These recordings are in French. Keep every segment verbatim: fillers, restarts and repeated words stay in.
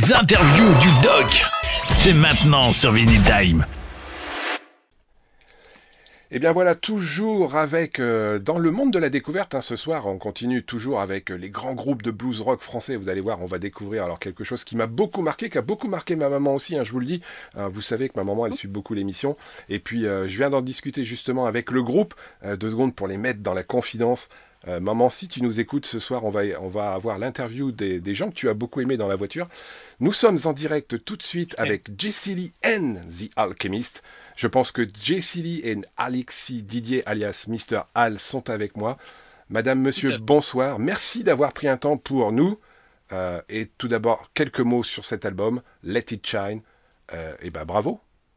Les interviews du doc, c'est maintenant sur Vinyl Time. Et bien voilà, toujours avec, euh, dans le monde de la découverte, hein, ce soir, on continue toujours avec les grands groupes de blues rock français. Vous allez voir, on va découvrir alors quelque chose qui m'a beaucoup marqué, qui a beaucoup marqué ma maman aussi, hein, je vous le dis. Hein, vous savez que ma maman, elle suit beaucoup l'émission. Et puis, euh, je viens d'en discuter justement avec le groupe, euh, deux secondes pour les mettre dans la confidence. Euh, maman, si tu nous écoutes ce soir, on va, on va avoir l'interview des, des gens que tu as beaucoup aimé dans la voiture. Nous sommes en direct tout de suite avec Jessie Lee and The Alchemist. Je pense que Jessie Lee et Alexis Didier, alias Mister Al, sont avec moi. Madame, monsieur, bonsoir. Merci d'avoir pris un temps pour nous. Euh, et tout d'abord, quelques mots sur cet album, Let It Shine. Euh, et ben bravo.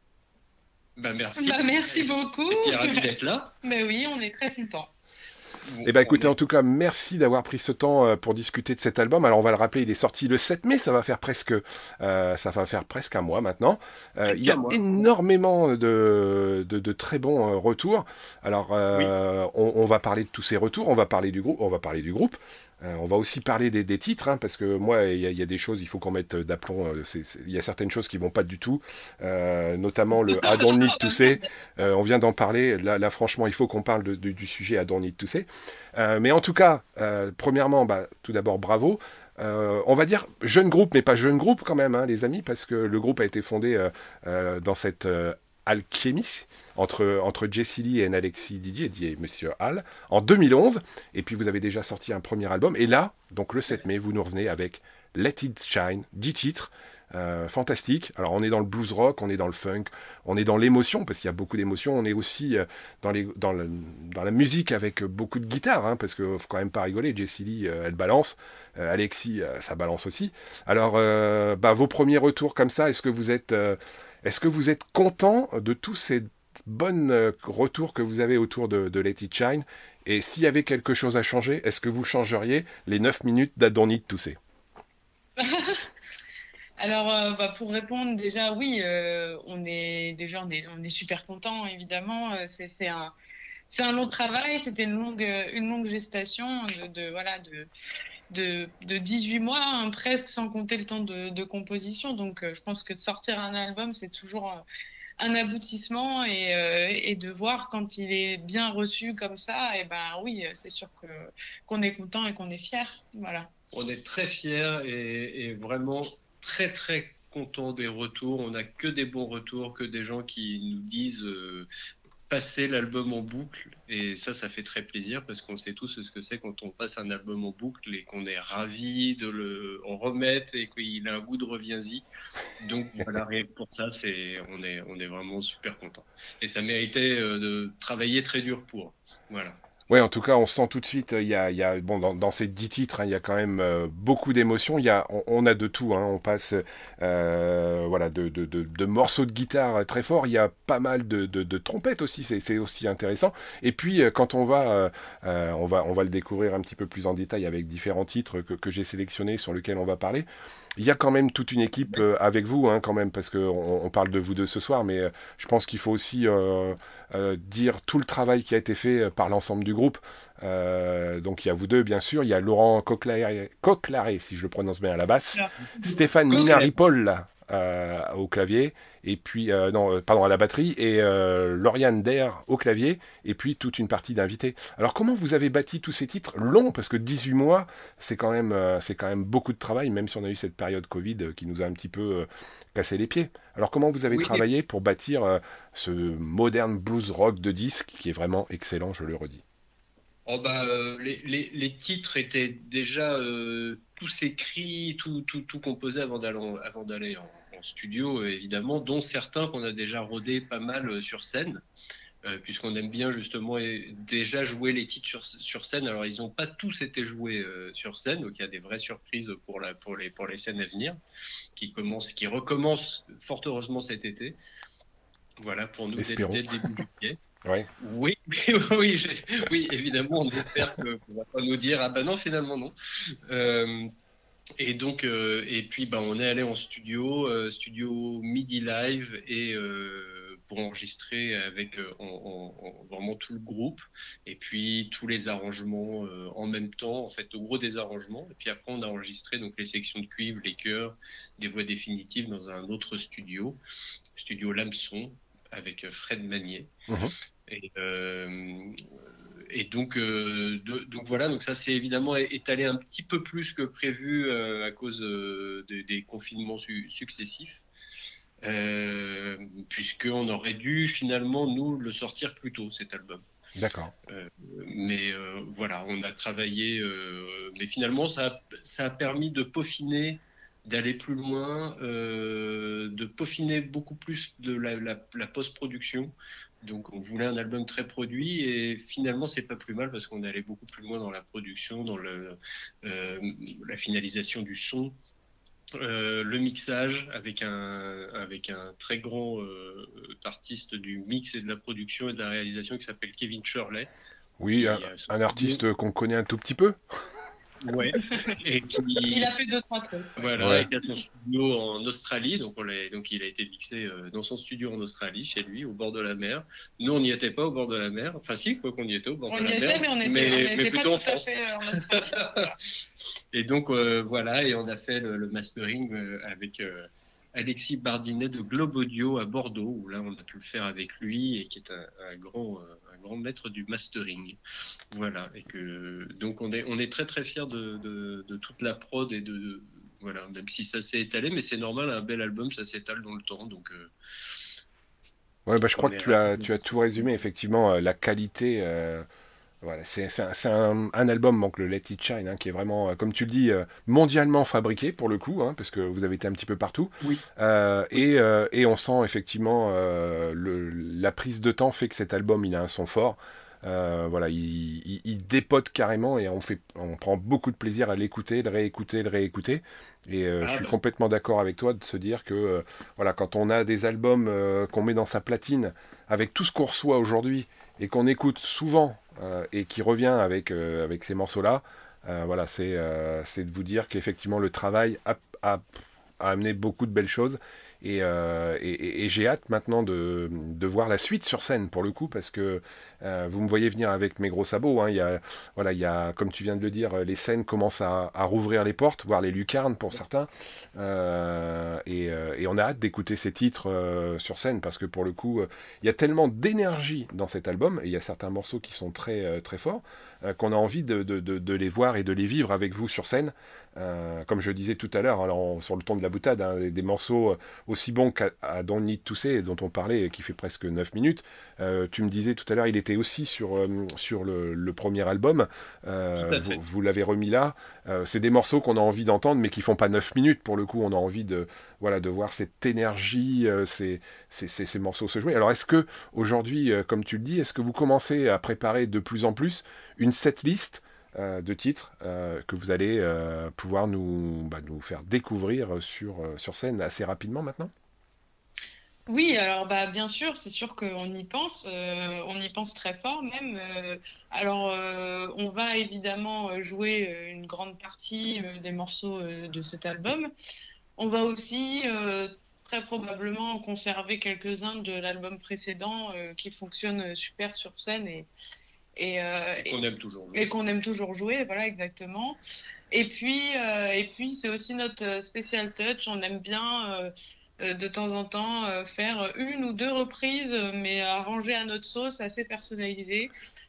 Bah merci. Bah, merci beaucoup. Et puis ravi d'être là. Mais oui, on est très contents. Eh ben écoutez, en tout cas, merci d'avoir pris ce temps euh, pour discuter de cet album. Alors on va le rappeler, il est sorti le sept mai, ça va faire presque, euh, ça va faire presque un mois maintenant. Euh, il y a énormément de, de, de très bons euh, retours. Alors euh, oui. on, on va parler de tous ces retours, on va parler du groupe, on va parler du groupe. Euh, on va aussi parler des, des titres, hein, parce que moi, il y, y a des choses, il faut qu'on mette d'aplomb. Il y a certaines choses qui vont pas du tout, euh, notamment le I don't need to say. Euh, on vient d'en parler. Là, là, franchement, il faut qu'on parle de, de, du sujet I don't need to say. Euh, mais en tout cas, euh, premièrement, bah, tout d'abord, bravo. Euh, on va dire jeune groupe, mais pas jeune groupe quand même, hein, les amis, parce que le groupe a été fondé euh, euh, dans cette euh, alchimie entre, entre Jessie Lee et Alexis Didier, dit Monsieur Hall, en deux mille onze. Et puis vous avez déjà sorti un premier album. Et là, donc le sept mai, vous nous revenez avec Let It Shine, dix titres. Euh, fantastique. Alors on est dans le blues rock, on est dans le funk, on est dans l'émotion parce qu'il y a beaucoup d'émotions. On est aussi euh, dans, les, dans, le, dans la musique avec beaucoup de guitare, hein, parce que faut quand même pas rigoler. Jessie Lee, euh, elle balance, euh, Alexis, euh, ça balance aussi. Alors, euh, bah, vos premiers retours comme ça, est-ce que vous êtes, euh, est-ce que vous êtes content de tous ces bons euh, retours que vous avez autour de, de Let It Shine? Et s'il y avait quelque chose à changer, est-ce que vous changeriez les neuf minutes d'Adonit Toussé? Alors, euh, bah, pour répondre, déjà, oui, euh, on est déjà on est, on est super content, évidemment. Euh, C'est c'est un, c'est un long travail, c'était une longue, une longue gestation de, de voilà de, de, de dix-huit mois, hein, presque, sans compter le temps de, de composition. Donc, euh, je pense que de sortir un album, c'est toujours euh, un aboutissement et, euh, et de voir quand il est bien reçu comme ça, et ben oui, c'est sûr que qu'on est content et qu'on est fier. Voilà. On est très fiers et, et vraiment très très content des retours. On n'a que des bons retours, que des gens qui nous disent euh, passer l'album en boucle, et ça ça fait très plaisir parce qu'on sait tous ce que c'est quand on passe un album en boucle et qu'on est ravi de le en remettre et qu'il a un goût de reviens-y. Donc voilà, rien que pour ça, c'est on est on est vraiment super content et ça méritait euh, de travailler très dur pour. Voilà. Ouais, en tout cas, on sent tout de suite, il y a, il y a bon, dans, dans ces dix titres, hein, il y a quand même euh, beaucoup d'émotions. Il y a, on, on a de tout, hein, on passe, euh, voilà, de, de, de, de morceaux de guitare très forts. Il y a pas mal de, de, de trompettes aussi, c'est, c'est aussi intéressant. Et puis, euh, quand on va, euh, euh, on va, on va le découvrir un petit peu plus en détail avec différents titres que, que j'ai sélectionnés sur lesquels on va parler. Il y a quand même toute une équipe euh, avec vous, hein, quand même, parce que on, on parle de vous deux ce soir, mais euh, je pense qu'il faut aussi euh, euh, dire tout le travail qui a été fait par l'ensemble du groupe. Euh, donc il y a vous deux, bien sûr. Il y a Laurent Coquelaré, Coquelaré, si je le prononce bien, à la basse. Stéphane Minari-Paul euh, au clavier. Et puis, euh, non, euh, pardon, à la batterie. Et euh, Lauriane Der au clavier. Et puis toute une partie d'invités. Alors comment vous avez bâti tous ces titres longs? Parce que dix-huit mois, c'est quand même, euh, c'est quand même beaucoup de travail, même si on a eu cette période Covid euh, qui nous a un petit peu euh, cassé les pieds. Alors comment vous avez oui, travaillé pour bâtir euh, ce moderne blues rock de disque qui est vraiment excellent, je le redis? Oh bah, euh, les, les, les titres étaient déjà euh, tous écrits, tout, tout, tout composé avant d'aller, en, avant d'aller en, en studio, évidemment, dont certains qu'on a déjà rodés pas mal sur scène, euh, puisqu'on aime bien justement déjà jouer les titres sur, sur scène. Alors, ils n'ont pas tous été joués euh, sur scène, donc il y a des vraies surprises pour, la, pour, les, pour les scènes à venir, qui, commencent, qui recommencent fort heureusement cet été. Voilà, pour nous, dès, dès le début du pied. Ouais. Oui, oui, j'ai, oui, évidemment, on espère qu'on ne va pas nous dire ah ben non, finalement non. Euh, et donc, euh, et puis ben on est allé en studio, euh, studio Midi Live, et euh, pour enregistrer avec euh, en, en, en, vraiment tout le groupe, et puis tous les arrangements euh, en même temps, en fait, au gros des arrangements. Et puis après, on a enregistré donc les sections de cuivre, les chœurs, des voix définitives dans un autre studio, studio L'Hameçon, avec Fred Magnier. Mmh. Et, euh, et donc, euh, de, donc voilà, donc ça c'est évidemment étalé un petit peu plus que prévu euh, à cause euh, de, des confinements su successifs, euh, puisqu'on aurait dû finalement nous le sortir plus tôt, cet album. D'accord. Euh, mais euh, voilà, on a travaillé, euh, mais finalement ça a, ça a permis de peaufiner, d'aller plus loin, euh, de peaufiner beaucoup plus de la, la, la post-production. Donc on voulait un album très produit et finalement c'est pas plus mal parce qu'on est allé beaucoup plus loin dans la production, dans le, euh, la finalisation du son, euh, le mixage avec un, avec un très grand euh, artiste du mix et de la production et de la réalisation qui s'appelle Kevin Shirley. Oui, qui, un, euh, un artiste qu'on connaît un tout petit peu. Ouais. Et qui... Il a fait deux, trois trucs. Voilà, ouais. il a son studio en Australie, donc, on donc il a été mixé euh, dans son studio en Australie, chez lui, au bord de la mer. Nous, on n'y était pas au bord de la mer. Enfin, si, quoi qu'on y était au bord on de la était, mer. Mais on était, mais, on était mais plutôt pas en tout à France. fait en Australie. Et donc, euh, voilà, et on a fait le, le mastering euh, avec euh, Alexis Bardinet de Globe Audio à Bordeaux, où là, on a pu le faire avec lui, et qui est un, un, grand, euh, un grand maître du mastering. Voilà, et que donc on est on est très très fiers de, de, de toute la prod et de, de voilà, même si ça s'est étalé, mais c'est normal, un bel album ça s'étale dans le temps, donc. Euh, ouais, bah je crois que tu as tu as tout résumé effectivement, euh, la qualité. Euh... Voilà, c'est un, un, un album, donc le Let It Shine, hein, qui est vraiment, euh, comme tu le dis, euh, mondialement fabriqué pour le coup, hein, parce que vous avez été un petit peu partout. Oui. Euh, et, euh, et on sent effectivement euh, le, la prise de temps fait que cet album, il a un son fort. Euh, voilà, il, il, il dépote carrément et on fait, on prend beaucoup de plaisir à l'écouter, le réécouter, le réécouter. Et euh, ah, je suis bah, complètement d'accord avec toi de se dire que euh, voilà, quand on a des albums euh, qu'on met dans sa platine avec tout ce qu'on reçoit aujourd'hui et qu'on écoute souvent euh, et qui revient avec euh, avec ces morceaux-là, euh, voilà, c'est euh, c'est de vous dire qu'effectivement le travail a, a, a amené beaucoup de belles choses. Et, euh, et, et, et j'ai hâte maintenant de, de voir la suite sur scène pour le coup parce que euh, vous me voyez venir avec mes gros sabots. Hein, il y a, voilà, il y a, comme tu viens de le dire, les scènes commencent à, à rouvrir les portes, voire les lucarnes pour certains. Euh, et, et on a hâte d'écouter ces titres euh, sur scène parce que pour le coup, euh, il y a tellement d'énergie dans cet album et il y a certains morceaux qui sont très euh, très forts euh, qu'on a envie de, de, de, de les voir et de les vivre avec vous sur scène. Euh, comme je disais tout à l'heure, alors, sur le ton de la boutade, hein, des, des morceaux aussi bons qu'à Don't Need To Say, dont on parlait, qui fait presque neuf minutes. Euh, tu me disais tout à l'heure, il était aussi sur, euh, sur le, le premier album. Euh, vous vous l'avez remis là. Euh, c'est des morceaux qu'on a envie d'entendre, mais qui font pas neuf minutes. Pour le coup, on a envie de, voilà, de voir cette énergie, euh, ces, ces, ces, ces morceaux se jouer. Alors, est-ce que aujourd'hui, euh, comme tu le dis, est-ce que vous commencez à préparer de plus en plus une setlist Euh, de titres euh, que vous allez euh, pouvoir nous, bah, nous faire découvrir sur, euh, sur scène assez rapidement maintenant? Oui, alors bah, bien sûr, c'est sûr qu'on y pense, euh, on y pense très fort même. Euh, alors, euh, on va évidemment jouer une grande partie euh, des morceaux euh, de cet album. On va aussi euh, très probablement conserver quelques-uns de l'album précédent euh, qui fonctionnent super sur scène et Et, euh, et qu'on aime toujours jouer. Et qu'on aime toujours jouer, voilà, exactement. Et puis, euh, et puis c'est aussi notre special touch. On aime bien, euh, de temps en temps, euh, faire une ou deux reprises, mais arrangées à notre sauce, assez personnalisées.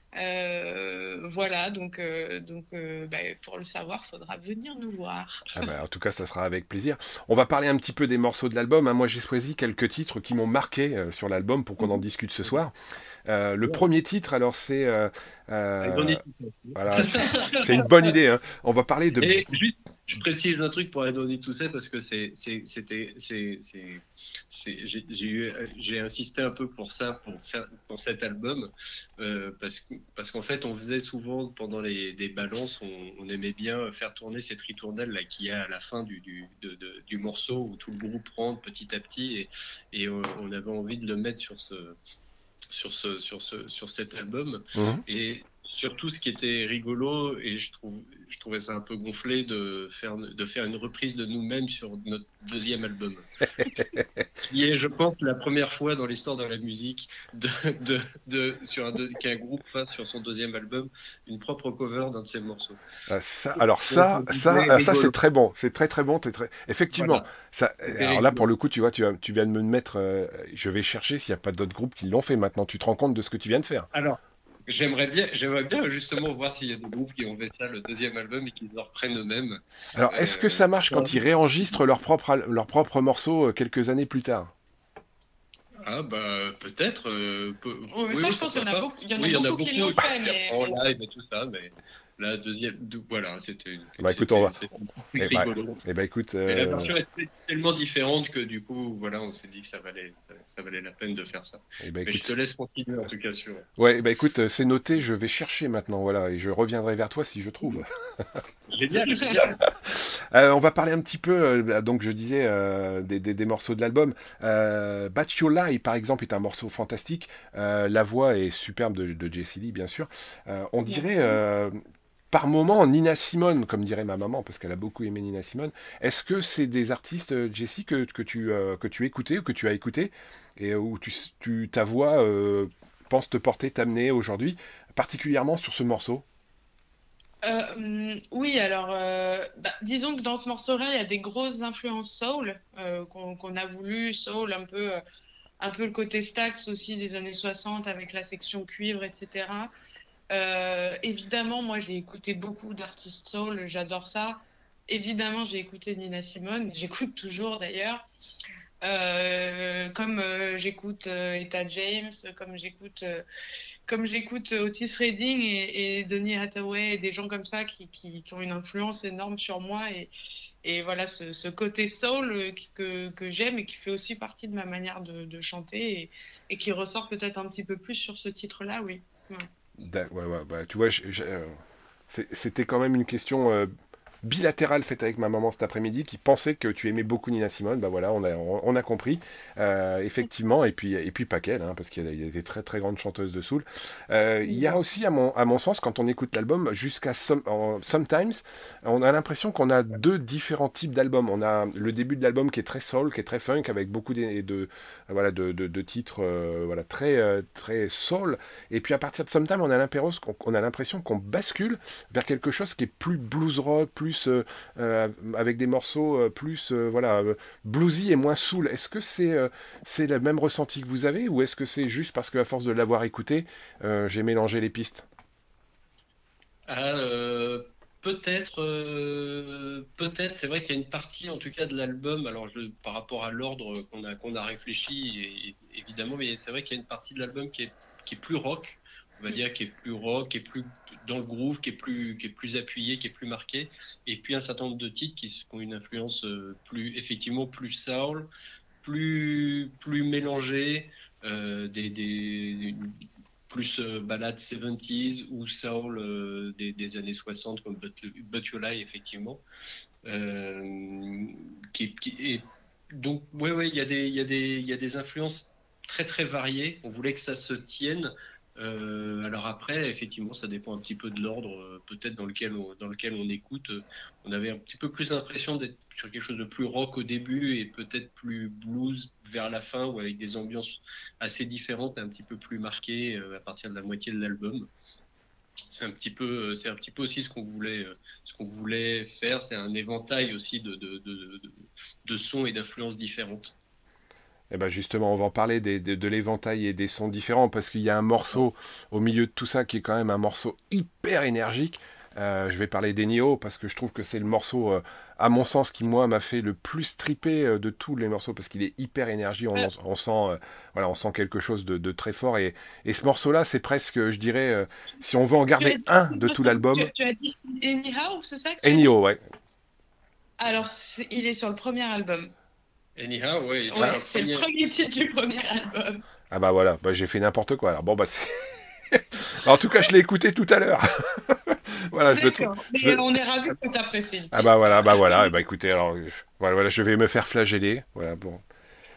Euh, voilà, donc, euh, donc euh, bah, pour le savoir, il faudra venir nous voir. Ah bah, en tout cas, ça sera avec plaisir. On va parler un petit peu des morceaux de l'album. Hein. Moi, j'ai choisi quelques titres qui m'ont marqué euh, sur l'album pour qu'on en discute ce soir. Euh, le ouais. premier titre, alors c'est euh, euh, voilà, c'est une bonne idée. Hein. On va parler de. Et juste, je précise un truc pour donner tout ça parce que c'est, c'est, c'était, c'est, c'est, c'est j'ai, j'ai eu, j'ai insisté un peu pour ça, pour faire pour cet album, euh, parce que parce qu'en fait, on faisait souvent pendant les des balances, on, on aimait bien faire tourner cette ritournelle là qui est à la fin du du de, de, du morceau où tout le groupe rentre petit à petit et et on, on avait envie de le mettre sur ce sur ce sur ce sur cet album mmh. et surtout, ce qui était rigolo, et je, trouve, je trouvais ça un peu gonflé, de faire, de faire une reprise de nous-mêmes sur notre deuxième album. Qui est, je pense, la première fois dans l'histoire de la musique de, de, de, sur un de, qu'un groupe fasse sur son deuxième album une propre cover d'un de ses morceaux. Ah, ça, alors ça, ça, ça c'est très bon, c'est très très bon, t'es très... effectivement. Voilà. Ça, alors là pour le coup, tu vois, tu, tu viens de me mettre, euh, je vais chercher s'il n'y a pas d'autres groupes qui l'ont fait. Maintenant, tu te rends compte de ce que tu viens de faire. Alors. J'aimerais bien, j'aimerais bien justement voir s'il y a des groupes qui ont fait ça le deuxième album et qui le reprennent eux-mêmes. Alors, est-ce euh, que ça marche quand ils réenregistrent leur propre, leur propre morceau quelques années plus tard? Ah bah peut-être. Euh, peu... oh, mais oui, ça, oui, je pense qu'il y en a beaucoup, il y en a oui, beaucoup, beaucoup qui l'ont fait, mais... en live et tout ça, mais la deuxième, voilà, c'était. Bah écoute, on va. Et bah, et bah écoute. Euh... Mais la version était tellement différente que du coup, voilà, on s'est dit que ça valait, ça valait la peine de faire ça. Et bah, écoute, mais je te laisse continuer en tout cas sur. Ouais, bah écoute, c'est noté, je vais chercher maintenant, voilà, et je reviendrai vers toi si je trouve. Génial, génial. Euh, on va parler un petit peu, euh, donc je disais, euh, des, des, des morceaux de l'album. Euh, Batch Your Lie, par exemple, est un morceau fantastique. Euh, la voix est superbe de, de Jessie Lee, bien sûr. Euh, on dirait, euh, par moment, Nina Simone, comme dirait ma maman, parce qu'elle a beaucoup aimé Nina Simone. Est-ce que c'est des artistes, Jessie, que, que, tu, euh, que tu écoutais ou que tu as écouté, et où tu, tu, ta voix euh, pense te porter, t'amener aujourd'hui, particulièrement sur ce morceau? Euh, oui, alors, euh, bah, disons que dans ce morceau-là, il y a des grosses influences soul euh, qu'on qu'on a voulu, soul, un peu, euh, un peu le côté Stax aussi des années soixante avec la section cuivre, et cetera. Euh, évidemment, moi, j'ai écouté beaucoup d'artistes soul, j'adore ça. Évidemment, j'ai écouté Nina Simone, j'écoute toujours d'ailleurs. Euh, comme euh, j'écoute euh, Etta James, comme j'écoute... Euh, comme j'écoute Otis Redding et, et Donny Hathaway et des gens comme ça qui, qui, qui ont une influence énorme sur moi et, et voilà ce, ce côté soul que, que j'aime et qui fait aussi partie de ma manière de, de chanter et, et qui ressort peut-être un petit peu plus sur ce titre-là, oui. Ouais, ouais, ouais bah, tu vois, je, je, euh, c'était quand même une question euh, bilatérale faite avec ma maman cet après-midi qui pensait que tu aimais beaucoup Nina Simone. Bah voilà, on a, on, on a compris, euh, effectivement, et puis, et puis pas qu'elle, hein, parce qu'il y, y a des très très grandes chanteuses de soul. Euh, il y a aussi, à mon, à mon sens, quand on écoute l'album, jusqu'à some, en, Sometimes, on a l'impression qu'on a deux différents types d'albums. On a le début de l'album qui est très soul, qui est très funk, avec beaucoup de, de, voilà, de, de, de titres euh, voilà, très, euh, très soul. Et puis à partir de Sometimes, on a l'impression qu'on, on a l'impression qu'on bascule vers quelque chose qui est plus blues rock, plus Euh, euh, avec des morceaux euh, plus euh, voilà euh, bluesy et moins soul. Est-ce que c'est euh, c'est le même ressenti que vous avez ou est-ce que c'est juste parce qu'à force de l'avoir écouté, euh, j'ai mélangé les pistes? euh, Peut-être, euh, peut-être. C'est vrai qu'il y a une partie, en tout cas, de l'album. Alors, je, par rapport à l'ordre qu'on a qu'on a réfléchi, et, et, évidemment, mais c'est vrai qu'il y a une partie de l'album qui est qui est plus rock. On va dire qui est plus rock, qui est plus dans le groove, qui est plus, qui est plus appuyé, qui est plus marqué. Et puis un certain nombre de titres qui ont une influence plus, effectivement, plus soul, plus, plus mélangée, euh, des, des, plus euh, ballades soixante-dix ou soul euh, des, des années soixante comme But, But You Lie, effectivement. Euh, qui, qui, et donc, ouais, ouais, il y a des, il y a des, il y a des influences très, très variées. On voulait que ça se tienne. Euh, alors après, effectivement, ça dépend un petit peu de l'ordre, euh, peut-être dans lequel on, dans lequel on écoute. Euh, on avait un petit peu plus l'impression d'être sur quelque chose de plus rock au début et peut-être plus blues vers la fin, ou avec des ambiances assez différentes, un petit peu plus marquées euh, à partir de la moitié de l'album. C'est un petit peu, c'est un petit peu aussi ce qu'on voulait, ce qu'on voulait faire. C'est un éventail aussi de, de, de, de, de sons et d'influences différentes. Eh ben justement, on va en parler des, de, de l'éventail et des sons différents parce qu'il y a un morceau au milieu de tout ça qui est quand même un morceau hyper énergique. Euh, je vais parler d'Ennio parce que je trouve que c'est le morceau, euh, à mon sens, qui moi m'a fait le plus triper euh, de tous les morceaux parce qu'il est hyper énergie. On, on sent, euh, voilà, on sent quelque chose de, de très fort et, et ce morceau-là, c'est presque, je dirais, euh, si on veut en garder un de tout l'album. Tu, tu as dit Anyhow, c'est ça que tu Ennio, ouais. Alors, c'est, il est sur le premier album. Anyhow, ouais. ouais c'est le premier titre du premier album. Ah bah voilà, bah, j'ai fait n'importe quoi. Alors bon bah c'est. En tout cas, je l'ai écouté tout à l'heure. Voilà, je le trouve. Je le... On est ravis que tu apprécies le titre. Ah bah voilà, bah voilà. Et bah écoutez, alors voilà, voilà, je vais me faire flageller. Voilà, bon.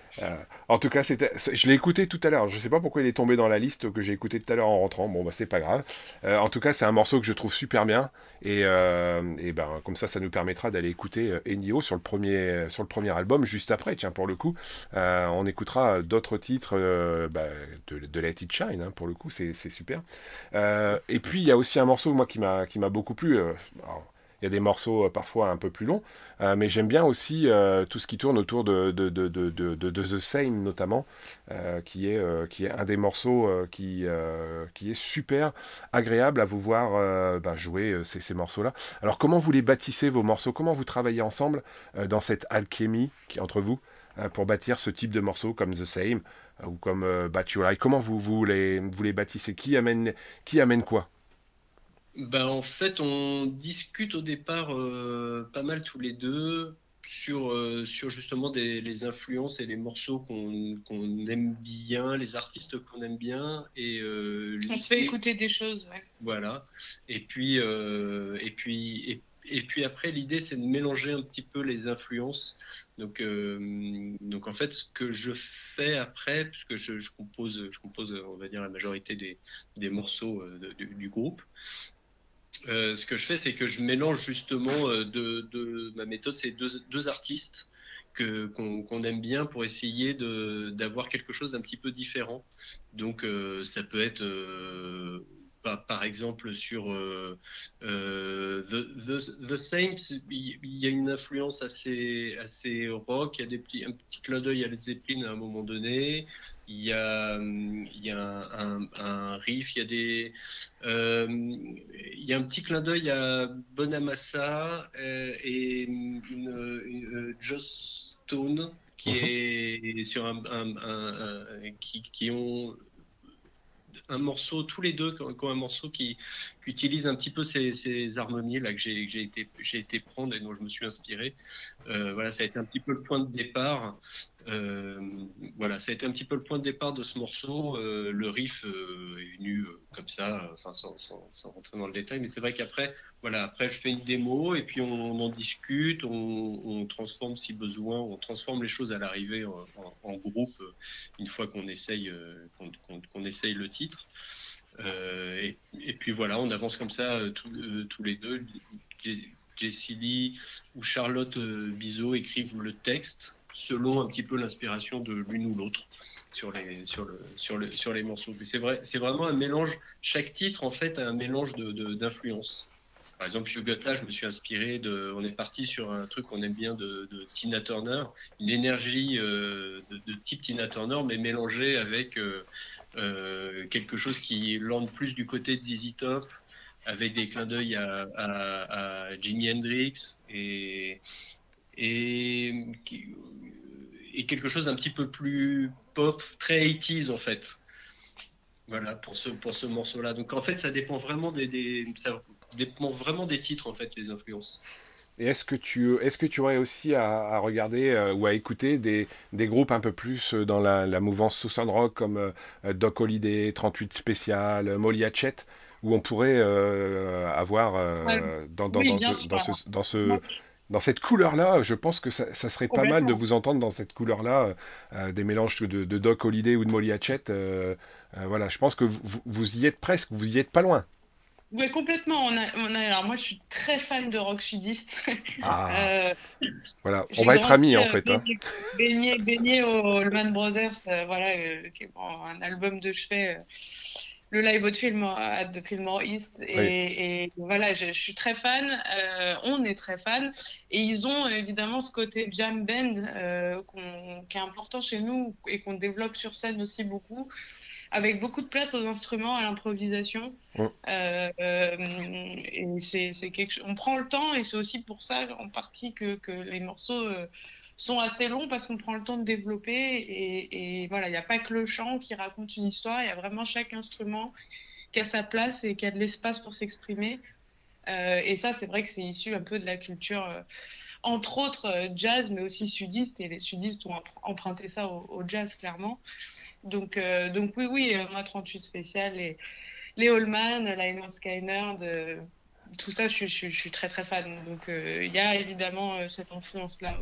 Euh, en tout cas, c'était, c'est- je l'ai écouté tout à l'heure. Je sais pas pourquoi il est tombé dans la liste que j'ai écouté tout à l'heure en rentrant. Bon, bah c'est pas grave. Euh, en tout cas, c'est un morceau que je trouve super bien. Et, euh, et ben comme ça, ça nous permettra d'aller écouter euh, Ennio sur le premier sur le premier album juste après. Tiens, pour le coup, euh, on écoutera d'autres titres euh, bah, de, de Let It Shine. Hein, pour le coup, c'est c'est super. Euh, et puis il y a aussi un morceau moi qui m'a qui m'a beaucoup plu. Euh, alors, il y a des morceaux euh, parfois un peu plus longs, euh, mais j'aime bien aussi euh, tout ce qui tourne autour de, de, de, de, de, de- de The Same notamment, euh, qui est, euh, qui est un des morceaux euh, qui, euh, qui est super agréable à vous voir euh, bah, jouer euh, ces, ces morceaux-là. Alors comment vous les bâtissez vos morceaux? Comment vous travaillez ensemble euh, dans cette alchimie qui, entre vous euh, pour bâtir ce type de morceaux comme The Same euh, ou comme euh, Bat Your Eye? Comment vous, vous, les, vous les bâtissez? Qui amène, qui amène quoi? Ben, en fait, on discute au départ euh, pas mal tous les deux sur, euh, sur justement des, les influences et les morceaux qu'on qu'on aime bien, les artistes qu'on aime bien. Et euh, On se fait l'idée, écouter des choses, ouais. voilà. Et puis, euh, et puis, et, et puis après, l'idée, c'est de mélanger un petit peu les influences. Donc, euh, donc en fait, ce que je fais après, puisque je, je compose, je compose, on va dire, la majorité des, des morceaux euh, de- du, du groupe. Euh, ce que je fais, c'est que je mélange justement euh, de, de ma méthode, c'est deux, deux artistes que qu'on qu'on aime bien pour essayer de d'avoir quelque chose d'un petit peu différent. Donc euh, ça peut être euh, par, par exemple sur euh, euh, The, The, The Saints, il il y a une influence assez assez rock, il y a des petits un petit clin d'œil à Led Zeppelin à un moment donné. Il y a hum, il y a un, un, un riff, il y a des euh, il y a un petit clin d'œil à Bonamassa euh, et une, une, une Joss Stone qui Mhm. est sur un, un- un- un- qui, qui ont un morceau, tous les deux, qui ont qui ont un morceau qui, qui utilise un petit peu ces, ces harmonies là que j'ai que j'ai été, j'ai été prendre et dont je me suis inspiré. Euh, voilà, ça a été un petit peu le point de départ. Euh, voilà, ça a été un petit peu le point de départ de ce morceau. Euh, le riff euh, est venu euh, comme ça, euh, enfin sans, sans, sans rentrer dans le détail, mais c'est vrai qu'après, voilà, après je fais une démo et puis on, on en discute, on, on transforme si besoin, on transforme les choses à l'arrivée en, en, en groupe euh, une fois qu'on essaye, euh, qu'on, qu'on, qu'on essaye le titre. Euh, et, et, puis voilà, on avance comme ça euh, tous, euh, tous les deux. Jessie Lee ou Charlotte euh, Bizot écrivent le texte selon un petit peu l'inspiration de l'une ou l'autre sur les, sur le, sur le, sur les morceaux. Mais c'est vrai, c'est vraiment un mélange. Chaque titre, en fait, a un mélange de, de, d'influences. Par exemple, You Got Là, je me suis inspiré de. On est parti sur un truc qu'on aime bien de, de Tina Turner, une énergie euh, de, de type Tina Turner, mais mélangée avec euh, euh, quelque chose qui lande plus du côté de Z Z Top, avec des clins d'œil à, à, à Jimi Hendrix et, et, et quelque chose un petit peu plus pop, très eighties en fait. Voilà, pour ce, pour ce morceau-là. Donc en fait, ça dépend vraiment des, des, ça dépend vraiment des titres, en fait, les influences. Et est-ce que tu est-ce que tu aurais aussi à, à regarder euh, ou à écouter des, des groupes un peu plus euh, dans la, la mouvance Southern Rock comme euh, Doc Holliday, trente-huit Spécial, euh, Molly Hatchet, où on pourrait euh, avoir Ouais. euh, dans, dans, Oui, dans, bien de- sûr. dans ce, Alors, dans moi, ce dans cette couleur-là, je pense que ça, ça serait pas mal de complètement. vous entendre dans cette couleur-là, euh, euh, des mélanges de, de Doc Holliday ou de Molly Hatchet. Euh, euh, voilà, je pense que vous, vous vous y êtes presque, vous y êtes pas loin. Oui, complètement. On a, on a, alors moi, je suis très fan de rock sudiste. Ah, Euh, voilà, on j'ai va être grandi amis en euh, fait, hein. baigné, baigné, baigné au Allman Brothers, euh, voilà, euh, qui est bon, un album de chevet, euh, le live au Fillmore, at the Fillmore East. Oui. Et, et voilà, je, je suis très fan. Euh, on est très fan. Et ils ont évidemment ce côté jam band euh, qu'on- qui est important chez nous et qu'on développe sur scène aussi beaucoup, avec beaucoup de place aux instruments, à l'improvisation. Mm. Euh, euh, et c'est, c'est quelque chose, on prend le temps et c'est aussi pour ça en partie que, que les morceaux euh, sont assez longs parce qu'on prend le temps de développer et, et voilà, il n'y a pas que le chant qui raconte une histoire, il y a vraiment chaque instrument qui a sa place et qui a de l'espace pour s'exprimer. Euh, et ça, c'est vrai que c'est issu un peu de la culture, euh, entre autres euh, jazz, mais aussi sudiste. Et les sudistes ont emprunté ça au, au jazz, clairement. Donc, euh, donc oui, oui, euh, moi, trente-huit spécial, les, les Allman, Lynyrd Skynyrd, de tout ça, je, je, je suis très très fan. Donc euh, il y a évidemment euh, cette influence-là aussi.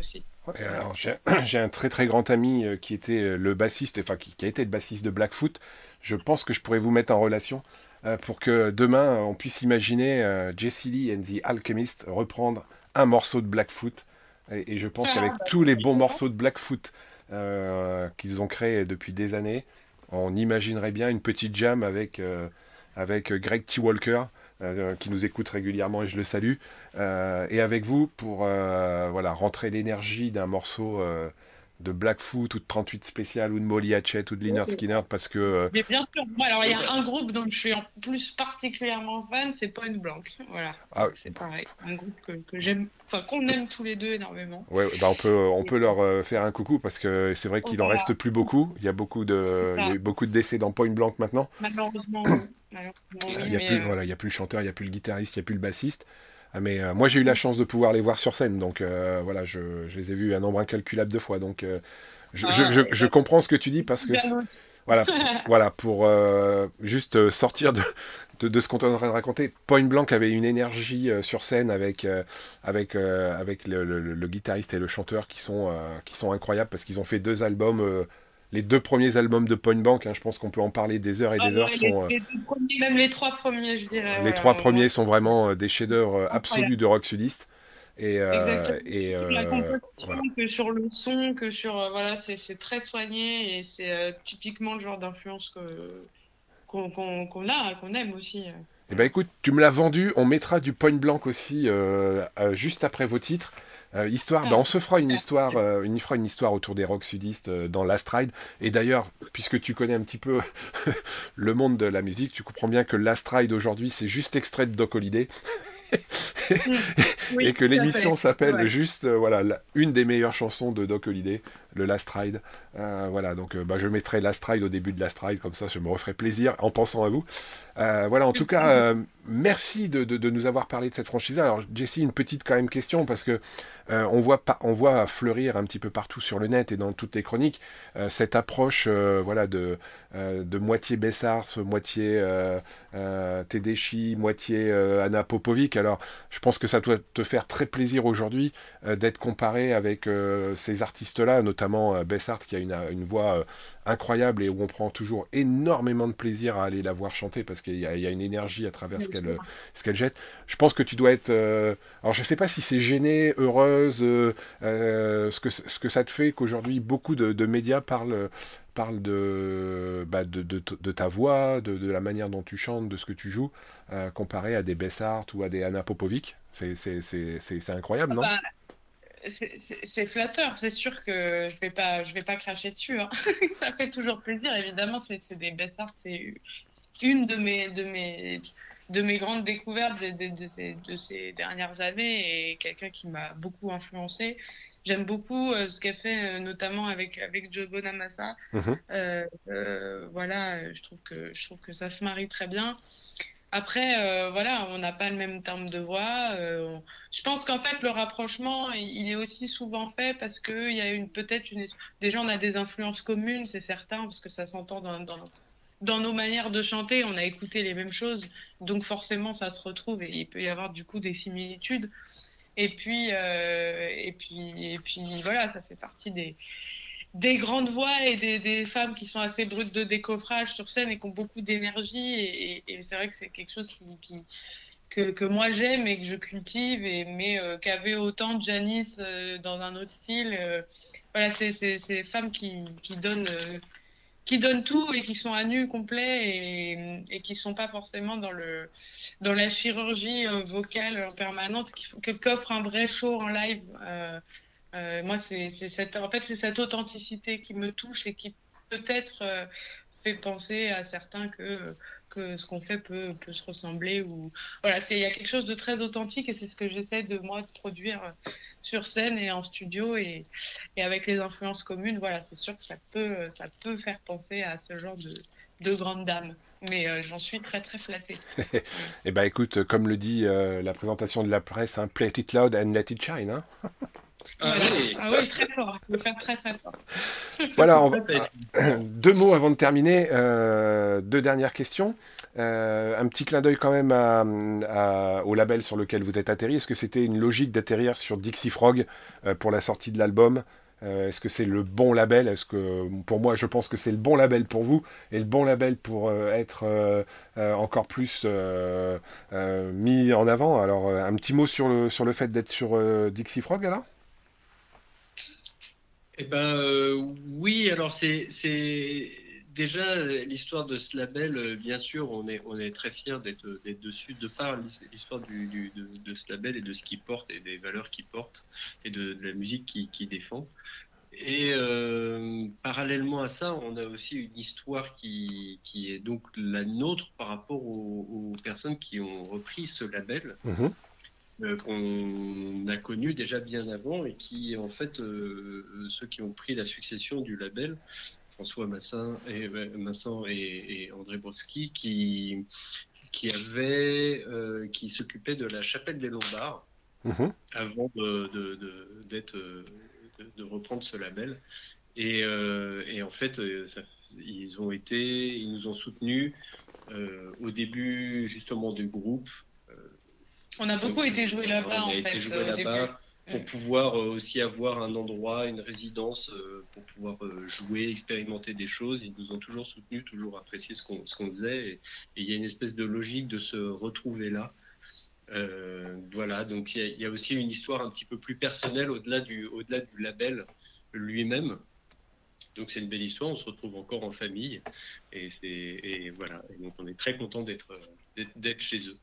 Ouais, alors, j'ai j'ai un très très grand ami euh, qui était euh, le bassiste, enfin qui, qui a été le bassiste de Blackfoot. Je pense que je pourrais vous mettre en relation euh, pour que demain on puisse imaginer euh, Jesse Lee and the Alchemist reprendre un morceau de Blackfoot. Et, et je pense qu'avec Ah, bah, tous les bons morceaux de Blackfoot euh, qu'ils ont créés depuis des années, on imaginerait bien une petite jam avec, euh, avec Greg T. Walker, euh, qui nous écoute régulièrement et je le salue, euh, et avec vous pour euh, voilà, rentrer l'énergie d'un morceau euh, de Blackfoot ou de trente-huit spécial ou de Molly Hatchet ou de Lynyrd Skynyrd parce que euh, mais bien sûr, moi, alors il y a un groupe dont je suis en plus particulièrement fan, c'est Point Blank. Voilà, ah, donc c'est pareil, un groupe que, que j'aime, enfin qu'on aime tous les deux énormément. ouais, bah on peut on Et peut leur euh, faire un coucou parce que c'est vrai qu'il en voilà, reste plus beaucoup. Il y a beaucoup c'est de il y a ça. eu beaucoup de décès dans Point Blank maintenant. Malheureusement, oui. Malheureusement, Il oui, y a mais plus euh, voilà, il y a plus le chanteur, il y a plus le guitariste, il y a plus le bassiste. Ah, mais euh, moi j'ai eu la chance de pouvoir les voir sur scène donc euh, voilà, je, je les ai vus un nombre incalculable de fois donc euh, je, je, ah, je, et je ben, comprends ce que tu dis parce que bien c'est- aussi. voilà p- voilà pour euh, juste euh, sortir de, de, de ce qu'on est en train de raconter. Point Blank avait une énergie euh, sur scène avec euh, avec euh, avec le, le- le guitariste et le chanteur qui sont euh, qui sont incroyables parce qu'ils ont fait deux albums euh, les deux premiers albums de Point Blank, hein, je pense qu'on peut en parler des heures et Ah des heures, ouais, les, sont euh, les deux premiers, même les trois premiers, je dirais, les voilà, trois moi, premiers sont vraiment euh, des chefs-d'œuvre euh, incroyable. absolus de rock sudiste et euh, Exactement. et Sur la euh, composition, voilà. que sur le son, que sur, euh, voilà, c'est c'est très soigné et c'est euh, typiquement le genre d'influence que qu'on qu'on qu'on a, qu'on aime aussi. euh, Eh ben Voilà. écoute, tu me l'as vendu, on mettra du Point Blank aussi euh, euh, juste après vos titres. Euh, histoire, ben Ah, on se fera une super. histoire, euh, une, fera une histoire autour des rock sudistes euh, dans Last Ride. Et d'ailleurs, puisque tu connais un petit peu le monde de la musique, tu comprends bien que Last Ride aujourd'hui, c'est juste extrait de Doc Holliday Mm. et Oui, que tout à l'émission fait. s'appelle Ouais. juste euh, voilà la- une des meilleures chansons de Doc Holliday, le Last Ride. Euh, voilà, donc euh, bah, je mettrai Last Ride au début de Last Ride, comme ça je me referai plaisir en pensant à vous. Euh, voilà, en tout cas, euh, merci de, de, de nous avoir parlé de cette franchise-là. Alors Jessie, une petite quand même question parce que euh, on voit pas, on voit fleurir un petit peu partout sur le net et dans toutes les chroniques euh, cette approche, euh, voilà, de euh, de moitié Bessars, moitié euh, euh, Tedeschi, moitié euh, Anna Popovic. Alors, je pense que ça doit te faire très plaisir aujourd'hui euh, d'être comparé avec euh, ces artistes-là, notamment euh, Bessart qui a une, une voix euh, incroyable et où on prend toujours énormément de plaisir à aller la voir chanter parce qu'il y a, il y a une énergie à travers ce qu'elle ce qu'elle jette. Je pense que tu dois être... euh, alors, je ne sais pas si c'est gêné, heureuse, euh, euh, ce que, ce que ça te fait qu'aujourd'hui beaucoup de, de médias parlent parle de, bah, de, de, de ta voix, de, de la manière dont tu chantes, de ce que tu joues, euh, comparé à des Bessart ou à des Anna Popovic. C'est, c'est, c'est, c'est, c'est incroyable, Ah non? bah, c'est c'est- c'est flatteur, c'est sûr que je vais pas, je vais pas cracher dessus, hein. Ça fait toujours plaisir, évidemment, c'est c'est des best art, c'est une de mes, de mes, de mes grandes découvertes de, de- de ces, de ces dernières années et quelqu'un qui m'a beaucoup influencé. J'aime beaucoup euh, ce qu'elle fait, euh, notamment avec, avec Joe Bonamassa. Mhm. Euh, euh, voilà, euh, je trouve que, je trouve que ça se marie très bien. Après, euh, voilà, on n'a pas le même terme de voix. euh, on- Je pense qu'en fait, le rapprochement, il il est aussi souvent fait parce qu'il y a une, peut-être une. Déjà, on a des influences communes, c'est certain, parce que ça s'entend dans, dans, dans nos manières de chanter. On a écouté les mêmes choses, donc forcément, ça se retrouve et il peut y avoir du coup des similitudes. Et puis, euh, et puis, et puis, voilà, ça fait partie des des grandes voix et des, des femmes qui sont assez brutes de décoffrage sur scène et qui ont beaucoup d'énergie. Et, et- et c'est vrai que c'est quelque chose qui, qui- que, que moi j'aime et que je cultive, et, mais euh, qu'avait autant Janice euh, dans un autre style. euh, voilà, c'est c'est- c'est des femmes qui, qui donnent, euh, qui donnent tout et qui sont à nu complet et, et qui sont pas forcément dans le dans la chirurgie euh, vocale en permanente, qui que- qu'offre un vrai show en live. euh, euh, moi, c'est c'est cette, en fait, c'est cette authenticité qui me touche et qui peut-être euh, fait penser à certains que, que ce qu'on fait peut, peut se ressembler. Ou voilà, c'est, il y a quelque chose de très authentique et c'est ce que j'essaie de moi de produire euh, sur scène et en studio et, et avec les influences communes. Voilà, c'est sûr que ça peut, ça peut faire penser à ce genre de, de grande dame. Mais euh, j'en suis très très flattée. Voilà. Eh ben écoute, comme le dit euh, la présentation de la presse, hein, play it loud and let it shine. Hein. Ah Voilà. oui. Ah oui, très fort. Il faut faire très très fort. Voilà, on va- deux mots avant de terminer, euh, deux dernières questions. Euh, un petit clin d'œil quand même à, à- au label sur lequel vous êtes atterri. Est-ce que c'était une logique d'atterrir sur Dixie Frog euh, pour la sortie de l'album? Euh, est-ce que c'est le bon label? Est-ce que, pour moi, je pense que c'est le bon label pour vous et le bon label pour euh, être euh, euh, encore plus euh, euh, mis en avant. Alors, euh, un petit mot sur le, sur le fait d'être sur euh, Dixie Frog, alors? Eh ben euh, oui, alors c'est c'est déjà euh, l'histoire de ce label. euh, Bien sûr, on est on est très fiers d'être d'être dessus de par l'his- l'histoire du, du- de, de ce label et de ce qu'il porte et des valeurs qu'il porte et de, de la musique qu'il qu'il défend. Et euh, parallèlement à ça, on a aussi une histoire qui qui est donc la nôtre par rapport aux, aux personnes qui ont repris ce label Mhm. euh, qu'on a connu déjà bien avant et qui, en fait, euh, ceux qui ont pris la succession du label, François Massin et, euh, Massin et, et André Brodsky, qui, qui avaient, euh, qui s'occupaient de la Chapelle des Lombards Mhm. avant de, de, de, d'être, euh, de, de reprendre ce label. Et, euh, et en fait, euh, ça, ils ont été, ils nous ont soutenus euh, au début justement du groupe. Euh, On a beaucoup donc, été joué là-bas, on en a été fait, joué euh, au début. là-bas pour Mm. pouvoir euh, aussi avoir un endroit, une résidence, euh, pour pouvoir euh, jouer, expérimenter des choses. Ils nous ont toujours soutenus, toujours apprécié ce qu'on ce qu'on faisait. Et et il y a une espèce de logique de se retrouver là. Euh, voilà, donc il y, a, il y a aussi une histoire un petit peu plus personnelle au-delà du, au-delà du label lui-même. Donc c'est une belle histoire, on se retrouve encore en famille. Et, c'est, et voilà, et donc on est très content d'être, d'être, d'être chez eux.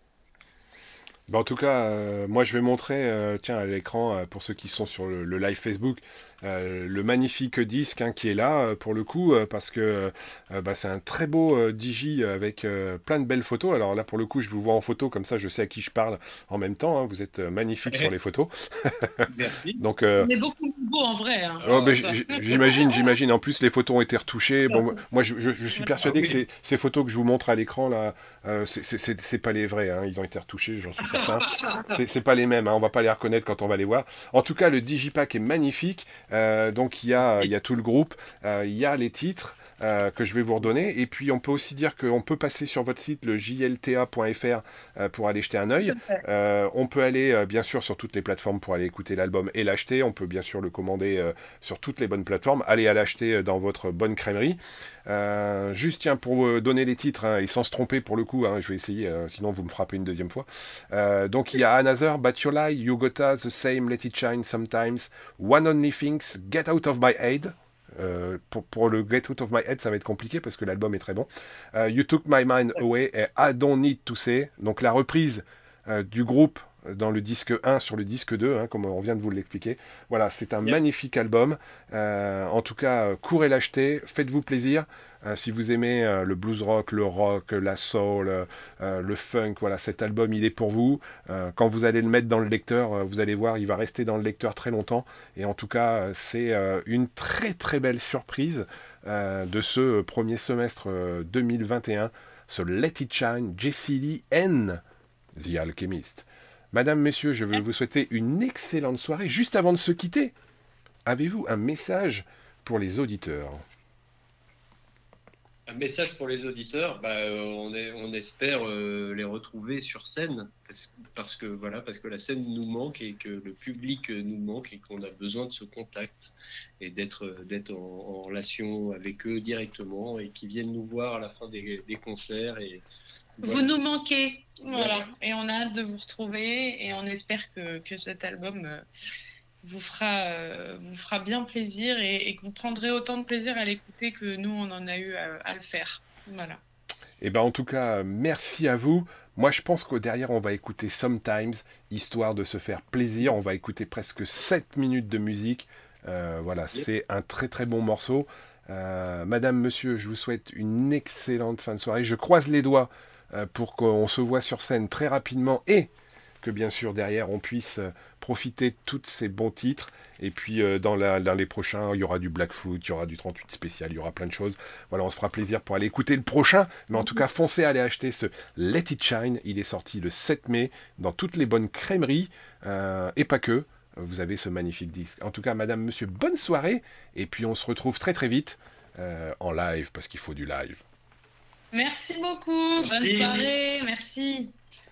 Bah, en tout cas, euh, moi je vais montrer, euh, tiens, à l'écran, euh, pour ceux qui sont sur le, le live Facebook, euh, le magnifique disque hein, qui est là, euh, pour le coup, euh, parce que euh, bah, c'est un très beau euh, digi avec euh, plein de belles photos. Alors là, pour le coup, je vous vois en photo, comme ça je sais à qui je parle en même temps. Hein, vous êtes euh, magnifique sur les photos. Merci. Donc, euh, On est beaucoup plus beau en vrai. Hein. oh, ben, Ça. j- j'imagine, j'imagine. En plus, les photos ont été retouchées. Bon, moi, je, je- je suis Ah persuadé que oui. ces, ces photos que je vous montre à l'écran là, euh, c'est c'est- c'est- c'est pas les vrais. Hein. Ils ont été retouchés, j'en suis certain. C'est c'est pas les mêmes. Hein. On va pas les reconnaître quand on va les voir. En tout cas, le digipack est magnifique. Euh, donc, il y a, il y a tout le groupe. Euh, il y a les titres. Euh, que je vais vous redonner. Et puis, on peut aussi dire qu'on peut passer sur votre site, le j l t a point f r, euh, pour aller jeter un œil. Euh, on peut aller, euh, bien sûr, sur toutes les plateformes pour aller écouter l'album et l'acheter. On peut, bien sûr, le commander euh, sur toutes les bonnes plateformes. Allez à l'acheter euh, dans votre bonne crèmerie. Euh, juste, tiens, pour euh, donner les titres, hein, et sans se tromper pour le coup, hein, je vais essayer, euh, sinon vous me frappez une deuxième fois. Euh, donc, il y a Another, But You Lie, You Gotta, The Same, Let It Shine, Sometimes, One Only Things, Get Out of My Head. Euh, pour, pour le Get Out of My Head, ça va être compliqué parce que l'album est très bon. Euh, You Took My Mind Away et I Don't Need to Say. Donc la reprise euh, du groupe dans le disque un sur le disque deux, hein, comme on vient de vous l'expliquer. Voilà, c'est un Yep. magnifique album. Euh, en tout cas, euh, courez l'acheter, faites-vous plaisir. Euh, si vous aimez euh, le blues rock, le rock, la soul, euh, euh, le funk, voilà, cet album, il est pour vous. Euh, quand vous allez le mettre dans le lecteur, euh, vous allez voir, il va rester dans le lecteur très longtemps. Et en tout cas, euh, c'est euh, une très très belle surprise euh, de ce euh, premier semestre euh, deux mille vingt et un, ce Let It Shine, Jessie Lee and The Alchemist. Madame, messieurs, je veux vous souhaiter une excellente soirée. Juste avant de se quitter, avez-vous un message pour les auditeurs? Un message pour les auditeurs, bah, euh, on, est, on espère euh, les retrouver sur scène parce, parce que voilà, parce que la scène nous manque et que le public euh, nous manque et qu'on a besoin de ce contact et d'être euh, d'être en, en relation avec eux directement et qu'ils viennent nous voir à la fin des, des concerts et Vous nous manquez, voilà. Et on a hâte de vous retrouver et on espère que, que cet album euh, vous fera, euh, vous fera bien plaisir et, et que vous prendrez autant de plaisir à l'écouter que nous, on en a eu à, à le faire. Voilà. Eh ben, en tout cas, merci à vous. Moi, je pense qu'au derrière, on va écouter Sometimes, histoire de se faire plaisir. On va écouter presque sept minutes de musique. Euh, voilà, c'est un très très bon morceau. Euh, Madame, monsieur, je vous souhaite une excellente fin de soirée. Je croise les doigts euh, pour qu'on se voit sur scène très rapidement et que bien sûr derrière on puisse euh, profiter de tous ces bons titres. Et puis euh, dans, la, dans les prochains, il y aura du Blackfoot, il y aura du trente-huit spécial, il y aura plein de choses. Voilà, on se fera plaisir pour aller écouter le prochain. Mais en tout cas, foncez à aller acheter ce Let It Shine. Il est sorti le sept mai dans toutes les bonnes crèmeries euh, et pas que. vous avez ce magnifique disque. En tout cas, madame, monsieur, bonne soirée. Et puis, on se retrouve très très vite euh, en live, parce qu'il faut du live. Merci beaucoup. Bonne Merci. soirée. Merci.